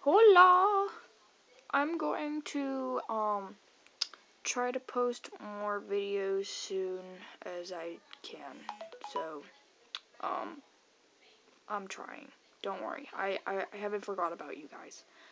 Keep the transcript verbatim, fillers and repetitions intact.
Hola! I'm going to um try to post more videos soon as I can. So, um, I'm trying. Don't worry. I, I, I haven't forgot about you guys.